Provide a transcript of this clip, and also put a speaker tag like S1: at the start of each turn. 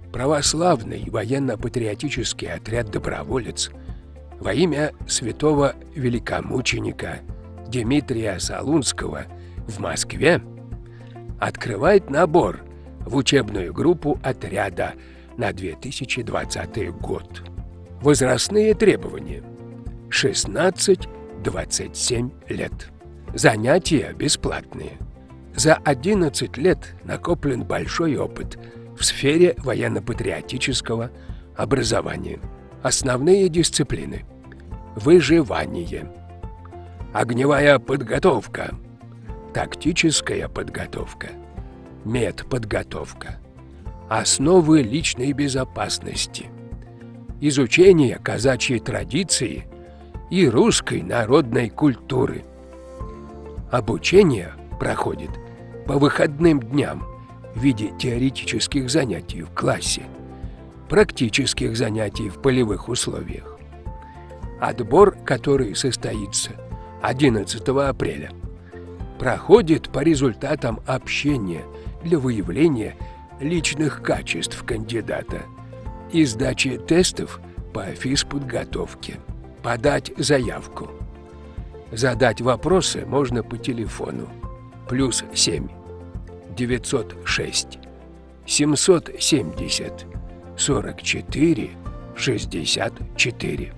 S1: православный военно-патриотический отряд «Доброволец» во имя святого великомученика Дмитрия Солунского в Москве открывает набор в учебную группу отряда на 2020 год. Возрастные требования: 16-27 лет. Занятия бесплатные. За 11 лет накоплен большой опыт в сфере военно-патриотического образования. Основные дисциплины: выживание, огневая подготовка, тактическая подготовка, медподготовка, основы личной безопасности, изучение казачьей традиции и русской народной культуры. Обучение проходит по выходным дням в виде теоретических занятий в классе, практических занятий в полевых условиях. Отбор, который состоится 11 апреля, проходит по результатам общения для выявления личных качеств кандидата и сдачи тестов по физподготовке. Подать заявку. Задать вопросы можно по телефону +7 906 770 44 64.